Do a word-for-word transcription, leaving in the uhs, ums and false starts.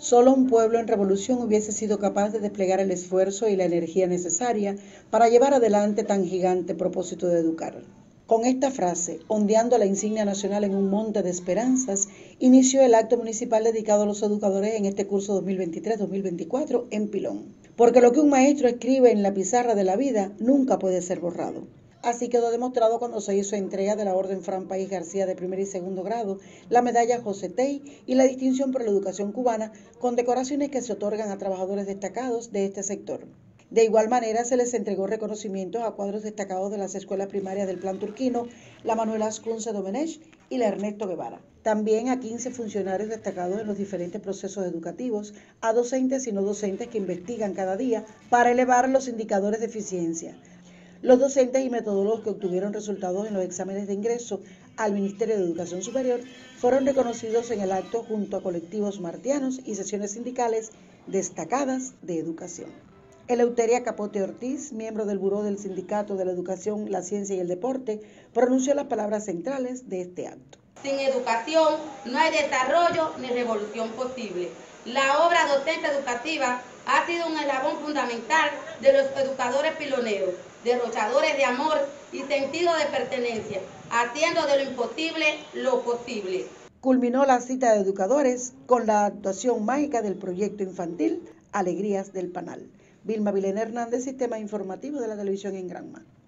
Solo un pueblo en revolución hubiese sido capaz de desplegar el esfuerzo y la energía necesaria para llevar adelante tan gigante propósito de educar. Con esta frase, ondeando la insignia nacional en un monte de esperanzas, inició el acto municipal dedicado a los educadores en este curso dos mil veintitrés dos mil veinticuatro en Pilón. Porque lo que un maestro escribe en la pizarra de la vida nunca puede ser borrado. Así quedó demostrado cuando se hizo entrega de la Orden Fran País García de primer y segundo grado, la medalla José Tey y la distinción por la educación cubana, con decoraciones que se otorgan a trabajadores destacados de este sector. De igual manera, se les entregó reconocimientos a cuadros destacados de las escuelas primarias del Plan Turquino, la Manuel Ascunce Domenech y la Ernesto Guevara. También a quince funcionarios destacados en los diferentes procesos educativos, a docentes y no docentes que investigan cada día para elevar los indicadores de eficiencia. Los docentes y metodólogos que obtuvieron resultados en los exámenes de ingreso al Ministerio de Educación Superior fueron reconocidos en el acto junto a colectivos martianos y sesiones sindicales destacadas de educación. Eleuteria Capote Ortiz, miembro del Buró del Sindicato de la Educación, la Ciencia y el Deporte, pronunció las palabras centrales de este acto. Sin educación no hay desarrollo ni revolución posible. La obra docente educativa ha sido un eslabón fundamental de los educadores piloneros, derrochadores de amor y sentido de pertenencia, haciendo de lo imposible lo posible. Culminó la cita de educadores con la actuación mágica del proyecto infantil Alegrías del Panal. Vilma Vilena Hernández, Sistema Informativo de la Televisión en Granma.